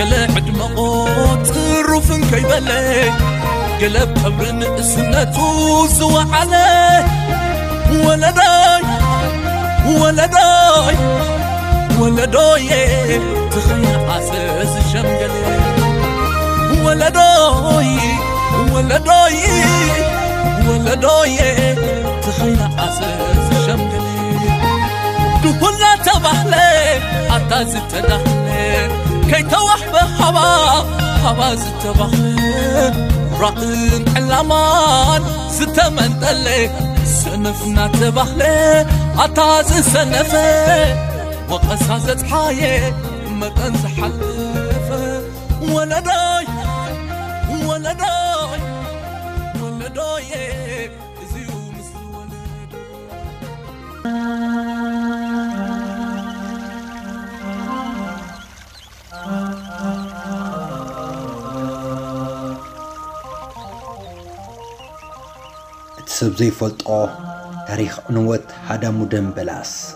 قل عدمقوت روفن كيبلي قلب قبرن اسنتو زوى عليه ولداي ولداي ولداي تخيل عساس الشمقلي ولداي ولداي ولداي تخيل عساس الشمقلي دهولا تبحلي حتى زدت دحلي كي توحب هوا زدت بحلي رأين علامان ستمن تلي سنفنا تبحلي عطاز سنفي وقصازت حاية ما تنزح حلفة ولداي ولداي ولداي زيو مثل تسب زي فلطو تاريخ عنوت حدا مدن بلاس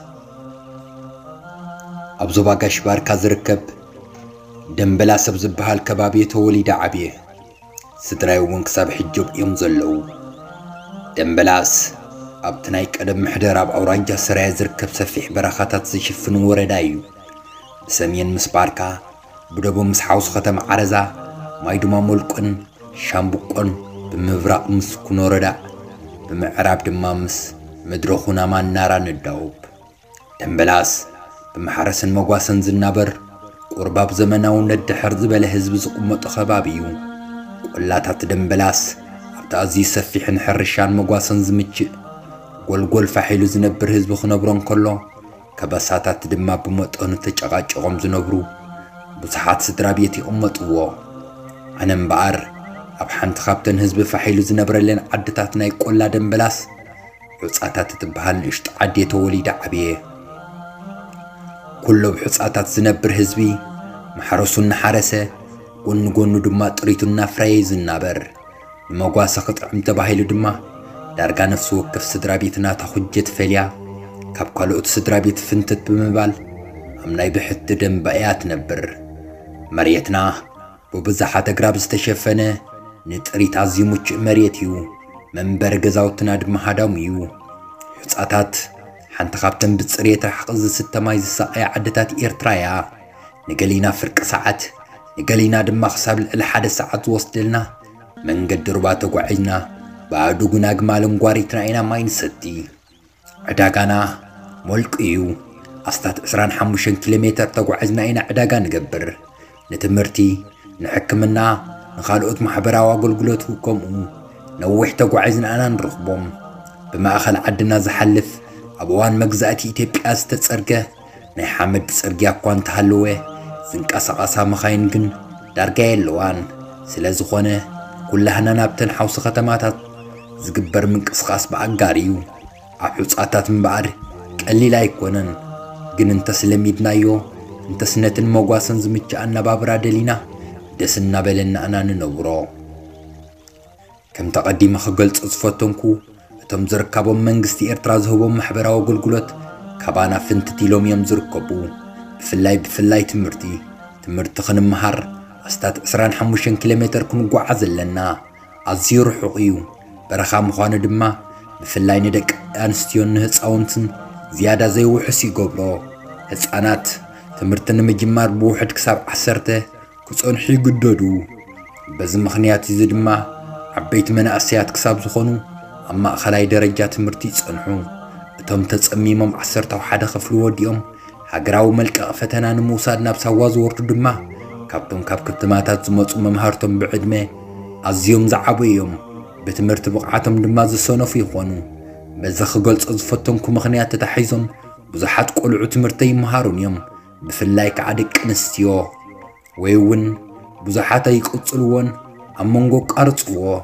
أبزو باقاش باركا زركب دنبلاس بزبها الكبابية توليد عبيه ستراي ونكساب حجوب يمزلو دنبلاس أبتنايك أدب محدر أب أورانجا سراي زركب سفيح براخاتات زيشفن وردايو بسمين مسباركا بدبو مسحاوس ختم عرزا مايدوما ملكن شامبوكن بمفراق مسكون وردا بمعراب دمامس مدروخونا ما نارا نداوب دنبلاس بمحرسن مقواسن زنابر قرباب زمناو ندحر زبال هزب زقمت خبابيو قلاتات دنبلاس عبتازي سفيحن حرشان مقواسن زمتش قول فحيلو زنبر هزب خنبرون كله كبساتات دما بمطقن تجاقاج غم زنبرو بصحات سدرابيتي أمتوو أنا مبعر أب حنت خابتن هزب فحيلو زنبر لين عدتاتنا يقولا دنبلاس حصاتات تبهال اشت عديتو وليد عبيه كله بحصاتات زنبر هزبي محرسو نحرسه قنو دما طريتو نافراي زنابر المقواسة قطعم تباهيلو دما دارقا نفسو وكف سدرابيتنا تخجت فليا كاب قالوت سدرابيت فنتت بمبال أمناي بحت دنبايات نبر مريتنا ببزحات اقراب استشفنه نتريت عزيموش مريتيو منبر قزاوتنا دم حداميو حصاتات حانت خابتن بتصريت حقز ستة مايز الساقية عدتات إيرترايا نقلينا فرق ساعات نقلينا دم خساب الحادة ساعات وصلنا من قد رباته قعجنا بعدو قناق مالن قواريتنا اينا ماين ستي عداقانا ملك ايو أستات اسران حموشن كيلومتر تقعجنا اينا عداقا نقبر نتمرتي نحكمنا نخالقوت محبرا وقلقلوتو كومو نوح تقعجنا انا نرخبهم بما أخل عدنا زحلف أبوان مجزاتي تبقاز تتصرقه ناي حامد تتصرقيا كوان تهلوه زنك أساقاسا مخاينقن دارقاي اللوان سلازخونه كلهنا نابتن حوص ختماتات زقبر من قسقاس بأقاريو عحوصاتات من بعد قليلا يكونن قن انت سلميدنايو انت سنتن موقواسن زمتش أنا بابرا دلينا دسنا بلنا أنا ننورو كم تقديم خقلت أصفتنكو تم زركبهم منغستي إرترا زهبهم محبرا وقلقلت كابانا فنتتيلوم يمزركبو بفلاي تمرت خنم مهار أستات إسران حموشن كيلومتر كن قعزل لنا أزير حقيو برخا مخوان دما بفلاي ندك أنستيون نهز أونتن زيادة زي وحسي قبلو هز أنات تمرتن مجمار بوحد كساب عسرته كسون حي قدودو بز مخنياتي زدما عبيت من أسيات كساب زخونو أما خلاي درجات تمرتي تصنحو تم تتصميمم عسرته وحدا خفلو وديهم هاقراو ملك فتنا نموساد نابسا وازورتو دما كابتم كاب كتماتات زمصو ممهارتم بعدمه أزيوم زعبيهم بتمرت بقعاتم دما زسونف يخونو بزخ قلص أزفتنكو مخنيات تتحيزم بزحات قلعو تمرتي مهارون يوم بفلايك عادك نستيو ويون بزحات يقصلون أمونغو قارصوو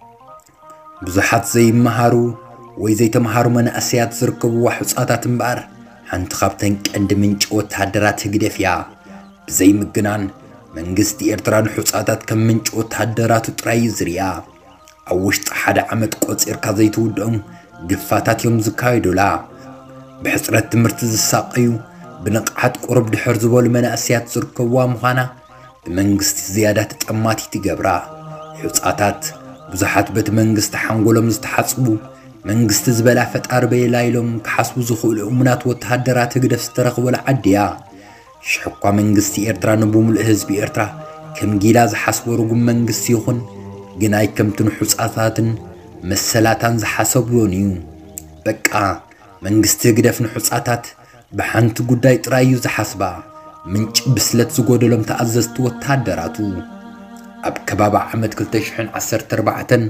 بزحات زي مهارو ويزي تمهارو من أسيات زركبو وحصاتات مبار حانت خابتنك عند منج وتحدرات هقدفيا بزي مقنان منغستي إرتران حصاتات كم منج وتحدرات تراي زريا أوشت حدا عمد قوص إركا زيتو دم قفاتات يوم زكايدو لا بحسرات تمرت الساقيو بنقعات قرب دحر زبول من أسيات زركبوا مخانا መንግስት ዝያዳት ጠማቲ ትገብራ ሕውፃታት ብዙሓት በት መንግስት ሓንጎሎም ዝተሓጽቡ መንግስት ዝበላ ፈጣር በይላይሎም ክሓስቡ ዝኽእሉ እሙናት ወተሃደራት ህግደፍ ዝተረኽበሉ ዓድያ ሽሕኳ መንግስቲ ኤርትራ ንብሙሉእ ህዝቢ ኤርትራ ከም ጊላ ዝሓስቦ ርጉም መንግስቲ ይኹን ግን ኣይ ከምትን ሕውፃታትን መሰላታን ዝሓሰብሎን እዩ በቃ መንግስቲ ህግደፍ ንሕውፃታት ብሓንቲ ጉዳይ ጥራዩ ዝሓስባ ምንጭ ብስለት ዝጎደሎም ተኣዘዝቲ ወተሃደራቱ ኣብ ከባቢ ዓመት 2014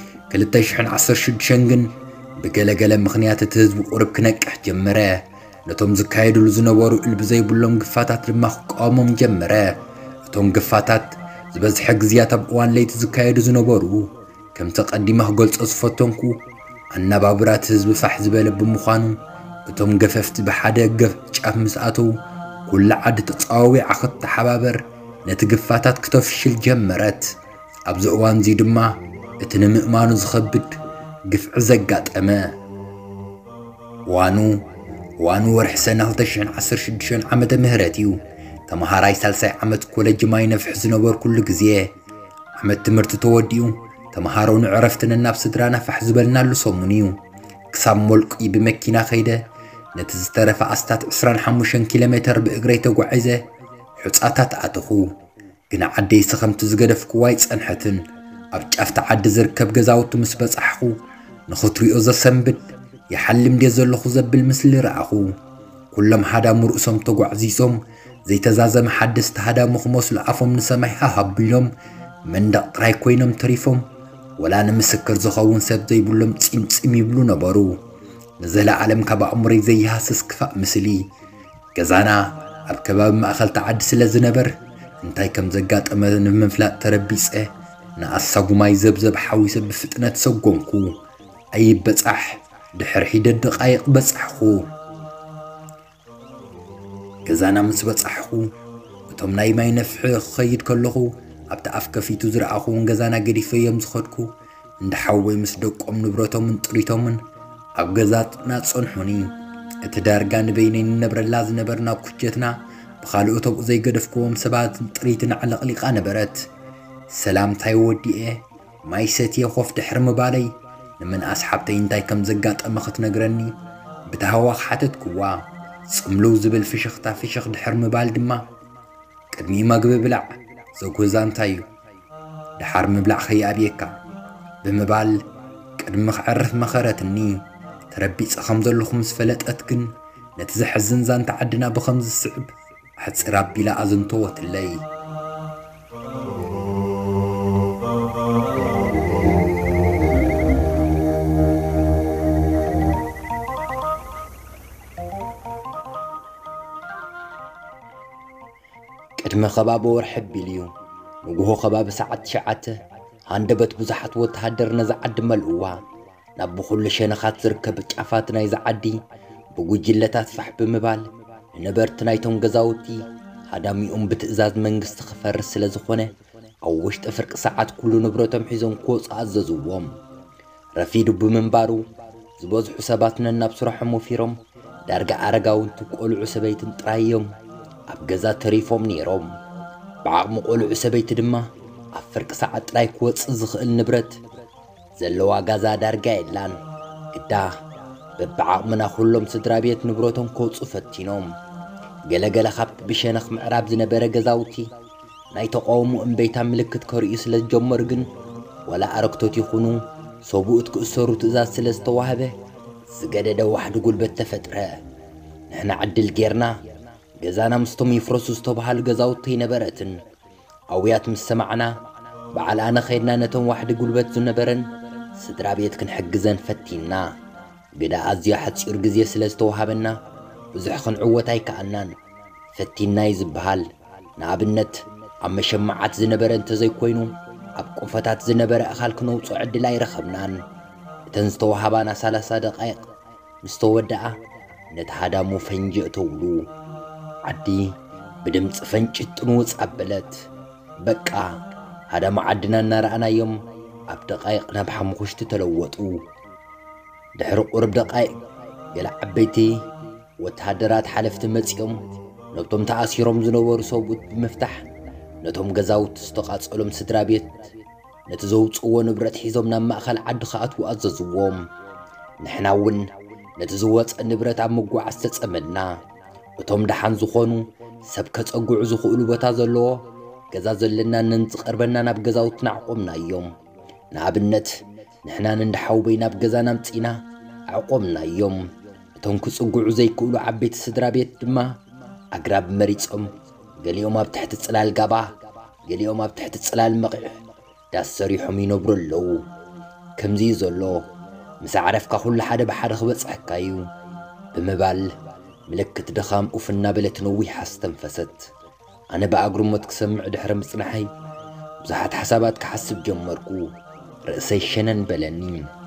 2016 ግን ብገለገለ ምኽንያት እቲ ህዝቢ ቁርብ ክነቅሕ ጀመረ ነቶም ዝካየድሉ ዝነበሩ እልቢ ዘይብሎም ግፋታት ድማ ክቃወሞም ጀመረ እቶም ግፋታት ዝበዝሐ ግዝያት ኣብ እዋን ለይቲ ዝካየዱ ዝነበሩ ከም ተቐዲመ ክገልጾ ዝፈተንኩ ኣነባብራት ህዝቢ ፋሕ ዝበለ ብምዃኑ እቶም ገፈፍቲ ብሓደ ገፍ ጫፍ ምስኣተው ኩሉ ዓዲ ተፃዋዊዓ ክትተሓባበር ነቲ ግፋታት ክተፍሽል ጀመረት ኣብዚ እዋን እዚ ድማ እቲ ንምእማኑ ዝኸብድ ግፍዒ ዘጋጠመ ዋኑ ወርሒ ሰነ 2016 ዓመተ ምህረት እዩ ተምሃራይ ሳልሳይ ዓመት ኮሌጅ ማይ ነፍሕ ዝነበር ኩሉ ግዜ ዓመት ትምህርቲ ተወዲኡ ተምሃሮ ንዕረፍትን ናብ ስድራና ፋሕ ዝበልናሉ ሰሙን እዩ ክሳብ ሞልቂ ብመኪና ኸይደ ነቲ ዝተረፈ ኣስታት 25 ኪሎ ሜትር ብእግረይ ተጓዒዘ ሕፃታት ኣተኹ ግን ዓደይ ስኸምቲ ዝገደፍክዋ ይጸንሐትን ኣብ ጫፍቲ ዓዲ ዝርከብ ገዛውቲ ምስ በጻሕኹ ንኽትሪኦ ዘሰንብድ ይሓልም ድየ ዘለኹ ዘብል ምስሊ ረኣኹ ኩሎም ሓዳም ርእሶም ተጓዕዚሶም ዘይተዛዘመ ሓደስቲ ሃዳሙ ክመስሉ ኣፎም ንሰማይ ሃሃቢሎም መንደቕ ጥራይ ኮይኖም ተሪፎም ወላ ንምስክር ዝኸውን ሰብ ዘይብሎም ፂምፂም ይብሉ ነበሩ ንዘለዓለም ካብ ኣእምሮይ ዘይሃስስ ክፋእ ምስሊ ገዛና ኣብ ከባቢ ማእኸልቲ ዓዲ ስለ ዝነበር እንታይ ከም ዘጋጠመ ንምፍላጥ ተረቢፀ ንኣሳጉማይ ዘብዘብ ሓዊሰ ብፍጥነት ሰጎምኩ ኣይበጻሕ ድሕሪ ሒደት ደቃይቕ በጻሕኹ ገዛና ምስ በጻሕኹ እቶም ናይ ማይ ነፍሒ ክኸይድ ከለኹ ኣብቲ ኣፍ ከፊቱ ዝረኣኹውን ገዛና ገዲፈዮም ዝኸድኩ እንዳሓወይ ምስ ደቆም ንብረቶምን ጥሪቶምን ኣብ ገዛና ጸንሑኒ እቲ ዳርጋ ንበይነይ ንነብረላ ዝነበርና ኩጀትና ብኻልኦቶም ዘይገደፍክዎም ሰባት ጥሪትን ዓለቕሊቓ ነበረት ሰላምታይ ወዲኤ ማይ ሰትየ ኾፍ ድሕሪ ምባለይ ንምን ኣስሓብተይ እንታይ ከም ዘጋጠመ ክትነግረኒ ብተሃዋኽ ሓተትክዋ ጽምሉው ዝብል ፍሽኽታ ፍሽኽ ድሕሪ ምባል ድማ ቅድሚ መግቢ ብላዕ ዘጐዛ እንታይ እዩ ድሓር ምብላዕ ኸይኣብየካ ብምባል ቅድሚ ክዕርፍ መኸረትኒ ተረቢፀ ከም ዘለኹ ምስ ፈለጠት ግን ነቲ ዘሕዝን ዛንታ ዓድና ብኸምዚ ዝስዕብ ኣሕፂር ኣቢላ ኣዝንተወትለይ ቅድሚ ኸባቢ ወርሒ ኣቢል እዩ ንጉሆ ኸባቢ ሰዓት 9 ሃንደበት ብዙሓት ወተሃደር ነዛ ዓዲ መልእዋ ናብ ብኹሉ ሸነኻት ዝርከብ ጫፋት ናይዛ ዓዲ ብጉጅለታት ፋሕ ብምባል ንነበርቲ ናይቶም ገዛውቲ ሃዳሚኦም ብትእዛዝ መንግስቲ ክፈርስ ስለ ዝኾነ ኣብ ውሽጢ ፍርቂ ሰዓት ኩሉ ንብረቶም ሒዞም ክወፁ ኣዘዝዎም ረፊዱ ብምንባሩ ዝበዝሑ ሰባት ነናብ ስራሖም ወፊሮም ዳርጋ ኣረጋውንቲ ቆልዑ ሰበይትን ጥራዮም ኣብ ገዛ ተሪፎም ነይሮም ብዓቕሚ ቆልዑ ሰበይቲ ድማ ኣብ ፍርቂ ሰዓት ጥራይ ክወፅእ ዝኽእል ንብረት ዘለዋ ገዛ ዳርጋ የላን ግዳ በብዓቕምና ኩሎም ስድራ ቤት ንብረቶም ክወፁ ፈቲኖም ገለገለ ካብቲ ብሸነኽ ምዕራብ ዝነበረ ገዛውቲ ናይ ተቃውሞ እምበይታ ምልክት ከርእዩ ስለ ዝጀመሩ ግን ወላ ኣረክቶት ይኹኑ ሰብኡት ክእሰሩ ትእዛዝ ስለ ዝተዋህበ ዝገደደ ዋሕዲ ጉልበት ተፈጥረ ንሕና ዕድል ጌርና ገዛና ምስቶም ይፍረሱ ዝተባሃሉ ገዛውቲ ነበረትን ኣውያት ምስ ሰማዕና በዓል ኣነ ኸይድና ነቶም ዋሕዲ ጉልበት ዝነበረን ስድራ ቤት ክንሕግዘን ፈቲና ግዳ ኣዝያ ሓፂር ግዜ ስለ ዝተዋሃበና ብዙሕ ክንዕወት ኣይከኣልናን ፈቲናይ ዝበሃል ንኣብነት ኣብ መሸማዓት ዝነበረ እንተዘይኮይኑ ኣብ ቆፈታት ዝነበረ እኻል ክነውፅኦ ዕድል ኣይረኸብናን እተን ዝተዋሃባና 30 ደቃይቕ ምስ ተወድኣ ነቲ ሃዳሙ ፈንጂ እተውሉ ዓዲ ብድምፂ ፈንጭ ጥንውፅ ኣበለት በቃ ሃዳሙ ዓድና እናረኣናዮም ኣብ ደቃይቕ ናብ ሓሙኽሽቲ ተለወጡ ድሕሪ ቁርብ ደቃይቕ ገለ ዓበይቲ ወተሃደራት ሓለፍቲ መፂኦም ነብቶም ተኣሲሮም ዝነበሩ ሰብኡት ብምፍታሕ ነቶም ገዛውት ዝተቃጸሎም ስድራ ቤት ነቲ ዘውፅዎ ንብረት ሒዞም ናብ ማእኸል ዓዲ ከኣትዉ ኣዘዝዎም ንሕና እውን ነቲ ዝወፀ ንብረት ኣብ ምጓዓዝ ተጸመድና እቶም ደሓን ዝኾኑ ሰብ ከጸጉዑ ዝኽእሉ ቦታ ዘለዎ ገዛ ዘለና ነንዝቐርበና ናብ ገዛውትና ኣዕቆምና እዮም ንኣብነት ንሕና ንንዳሓውበይ ናብ ገዛና ምፂና ኣዕቆምና እዮም እቶም ክጽጉዑ ዘይክእሉ ዓበይቲ ስድራ ቤት ድማ ኣግራብ መሪጾም ገሊኦም ኣብ ትሕቲ ጽላል ጋባ ገሊኦም ኣብ ትሕቲ ጽላል መቂሕ ዳስ ሰሪሖም ይነብሩ ኣለዉ ከምዚ ዘሎ ምስ ዓረፍካ ኩሉ ሓደ ብሓደ ክበጽሐካ እዩ ብምባል ምልክት ድኻም ኡፍና በለት ነዊሕ ኣስተንፈሰት ኣነ ብኣግርሞት ክሰምዕ ድሕሪ ምጽናሐይ ብዙሓት ሓሳባት ክሓስብ ጀመርኩ ርእሰይ ሸነን በለኒ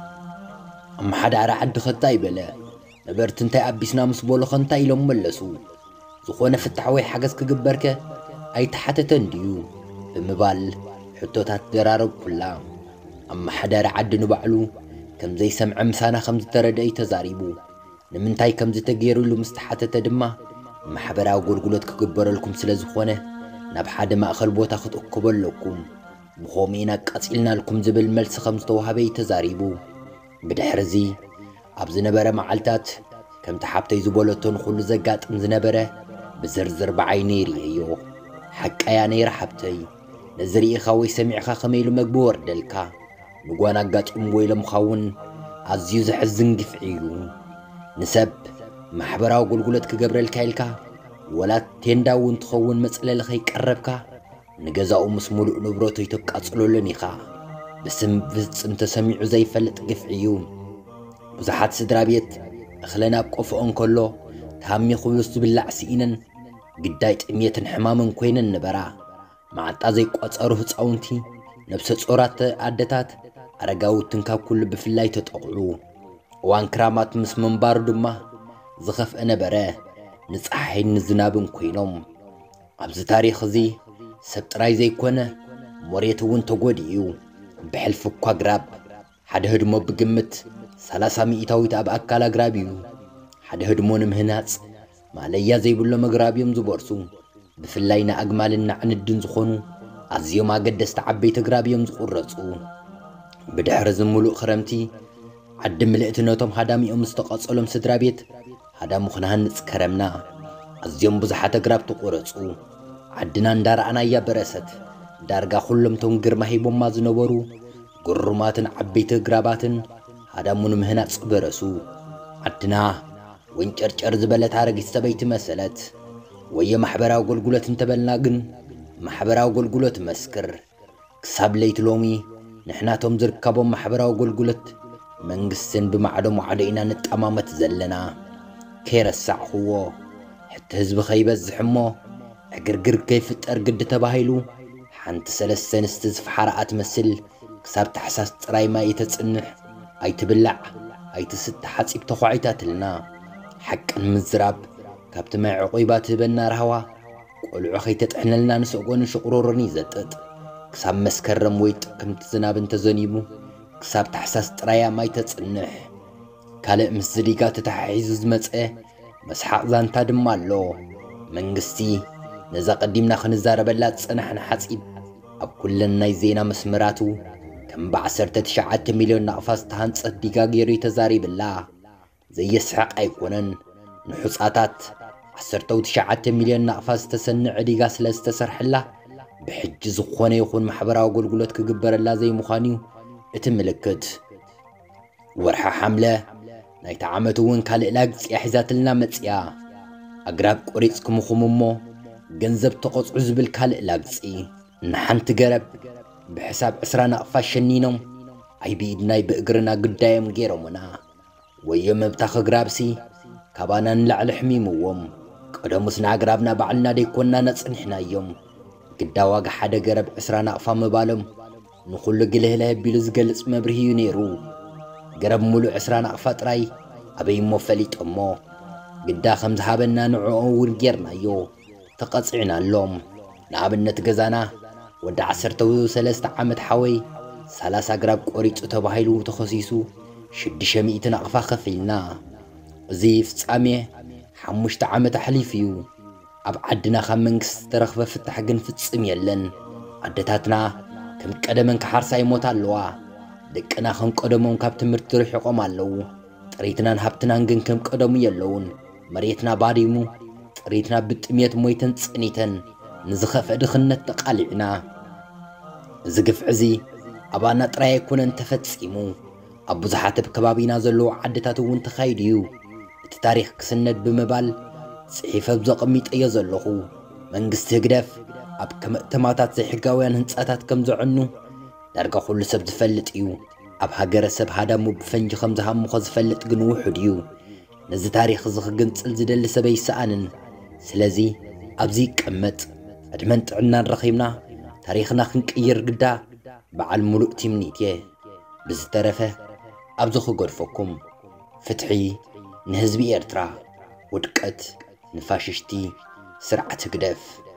ኣመሓዳሪ ዓዲ ኸታ ይበለ ነበርቲ እንታይ ኣቢስና ምስ በሎኸ እንታይ ኢሎም መለሱ ዝኾነ ፍታሕ ወይ ሓገዝ ክግበርከ ኣይተሓተተን ድዩ ብምባል ሕቶታት ደራረብ ኩላ ኣመሓዳሪ ዓዲ ንባዕሉ ከም ዘይሰምዐ ምሳና ከም ዝተረድአ ተዛሪቡ ንምንታይ ከም ዝተገይሩሉ ምስ ተሓተተ ድማ ማሕበራዊ ኣገልግሎት ክግበረልኩም ስለ ዝኾነ ናብ ሓደ ማእኸል ቦታ ክትእከቡ ኣለኩም ብኸምኡ ኢና ቀፂልናልኩም ዝብል መልሲ ከም ዝተዋህበ ተዛሪቡ ብድሕሪዚ ኣብ ዝነበረ መዓልታት ከምቲ ሓብተይ ዝበለቶን ኩሉ ዘጋጥም ዝነበረ ብዝርዝር ብዓይነ ይርአዮ ሓቀያ ነይራ ሓብተይ ነዚ ርኢኻ ወይ ሰሚዕኻ ከመይሉ መግቢ ወርደልካ ንጓን ኣጋጢምዎ ኢሎምኻ እውን ኣዝዩ ዘሕዝን ግፍዒ እዩ ንሰብ ማሕበራዊ ኣገልግሎት ክገብረልካ ኢልካ ወላት ቴንዳ እውን ትኸውን መጽለሊ ከይቀረብካ ንገዛኡ ምስ ሙሉእ ንብረቱ ይተቃጽለሉን ኢኻ ብስም ፍጽም ተሰሚዑ ዘይፈልጥ ግፍዒ እዩ ብዙሓት ስድራ ቤት እኽለን ኣብ ቆፍኦን ከሎ ታሚ ኽብልስ ዝብላዕ ስኢነን ግዳይ ጥሜትን ሕማምን ኮይነን ነበራ ማዕጣ ዘይቋጸሩ ህፃውንቲ ነብሰ ጾራት ኣደታት ኣረጋውትን ካብ ኩሉ ብፍላይ ተጠቕዑ እዋን ክራማት ምስ መንባሩ ድማ ዝኸፍአ ነበረ ንፀሓይን ንዝናብን ኮይኖም ኣብዚ ታሪኽ እዚ ሰብ ጥራይ ዘይኮነ መሬት እውን ተጎዲኡ ብሕልፊ እኳ ግራብ ሓደ ህድሞ ብግምት 30 ሚእታዊት ኣብ ኣካል ኣግራብ እዩ ሓደ ህድሞ ንምህናፅ ማለያ ዘይብሎ መግራብ እዮም ዝቦርሱ ብፍላይ ንኣግማልን ንዕንድን ዝኾኑ ኣዝዮም ኣገደስቲ ዓበይቲ ኣግራብ እዮም ዝቑረፁ ብድሕሪ ዝምሉእ ክረምቲ ዓዲ ምልእቲ ነቶም ሃዳሚኦም ዝተቐጸሎም ስድራ ቤት ሃዳሙ ክነሃንፅ ከረምና ኣዝዮም ብዙሓት ኣግራብ ተቆረፁ ዓድና እንዳረኣናያ በረሰት ዳርጋ ኩሎምቶም ግርማ ሂቦማ ዝነበሩ ግሩማትን ዓበይቲ ኣግራባትን ሃዳሙ ንምህናፅ በረሱ ዓድና ወንጨርጨር ዝበለት ኣረጊት ሰበይቲ መሰለት ወየ ማሕበራዊ ኣገልግሎት እንተበልና ግን ማሕበራዊ ኣገልግሎት መስክር ክሳብ ለይቲ ሎሚ ንሕናቶም ዝርከቦም ማሕበራዊ ኣገልግሎት መንግስትን ብማዕዶም ዋዕዶ ኢና ንጠማመት ዘለና ከይረሳዕኽዎ ሕቲ ህዝቢ ኸይበዝሕ እሞ ዕግርግር ከይፍጠር ግዲ ተባሂሉ ሓንቲ ሰለስተ ንስቲ ዝፈሓርኣ ትመስል ክሳብ ታሕሳስ ጥራይ ማይ ተጽንሕ ኣይትብላዕ ኣይትስተ ሓፂብ ተኳዒታትልና ሓቅን ምዝራብ ካብቲ ማይ ዕቑባ ትህበና ረሃዋ ቆልዑ ኸይተጥሕነልና ንሰጎን ሽቕሮርን ይዘጥጥ ክሳብ መስከረም ወይ ጥቅምቲ ዝናብ እንተዘኒቡ ክሳብ ታሕሳስ ጥራያ ማይ ተጽንሕ ካልእ ምስ ዝዲጋ ተተሓሒዙ ዝመፀ መስሓቕ ዛንታ ድማ ኣሎ መንግስቲ ነዛ ቀዲምና ክንዛረበላ ዝጸናሕና ሓፂብ ኣብ ኩለን ናይ ዜና መስመራቱ ከም ብ19 ሚልዮን ናቕፋስ ተሃንፀት ዲጋ ገይሩ ተዛሪብላ ዘየስሕቕ ኣይኮነን ንሑፃታት 19 ሚልዮን ናቕፋስ ተሰንዕ ዲጋ ስለ ዝተሰርሕላ ብሕጂ ዝኾነ ይኹን ማሕበራዊ ኣገልግሎት ክግበረላ ዘይምዃኑ እቲ ምልክት ወርሓ ሓምለ ናይቲ ዓመት እውን ካልእ ላግፅያ ሒዛትልና መፅያ ኣግራብ ቆሪፅኩምኹም እሞ ገንዘብ ተቆፅዑ ዝብል ካልእ ላግፂ ንሓንቲ ገረብ ብሕሳብ 20 ናቕፋስ ሸኒኖም ኣይብኢድናይ ብእግርና ግዳዮም ገይሮሙና ወዮ መብታ ኽግራብሲ ካባና ንላዕሊ ሕሚምዎም ቀደሙስ ንኣግራብና ባዕልና ደይኮንና ነፅኒሕና እዮም ግዳ ዋጋ ሓደ ገረብ 20 ናቕፋ ምባሎም ንኹሉ ግልህለ ኣቢሉ ዝገልጽ መብርሂ እዩ ነይሩ ገረብ ሙሉእ 20 ናቕፋ ጥራይ ኣበይ እሞ ፈሊጦሞ ግዳ ከም ዝሃበና ንዕኦ እውን ጌርናዮ ተቐፂዕናሎም ንኣብነት ገዛና ወዲ 13 ዓመት ሓወይ 30 ግራብ ቆሪፁ ተባሂሉ ተኸሲሱ 600 ናቕፋ ኸፊልና እዚ ፍጻሜ 5 ዓመት ኣሕሊፍ እዩ أب عدنا خام منكس ترخب فتح جن فتسم يلن عدتاتنا كم قدمن كحرسا يموت اللوا دقنا خم قدمون كابت مرترح يقوم اللو طريتنا نهبتنا نجن كم قدمو يلون مريتنا باريمو طريتنا بتميت مويتن صنيتن نزخف دخنت تقالعنا زقف عزي أبانا طراي يكونن تفتصيمو أبو زحات بكبابينا زلو عدتاتو ون تخايديو التاريخ كسند بمبال صحيفة بزقميت أي زلوخو منقست هقدف أب كمأتماتات زي حقاويان هنساتات كم زعنو دارقا خلو سب زفلت إيو أب هاقر سب هادامو بفنج خمزها مخز فلت قنو حديو نزي تاريخ زخ قنص الزدل سبي سآنن سلازي أبزي كمت أدمنت عنا رخيمنا تاريخنا خنقير قدا بعال ملوء تمنيتيه بزترفه أبزخو قرفكم فتحي نهزبي إرترا ودقت نفاششتي سرعة قدف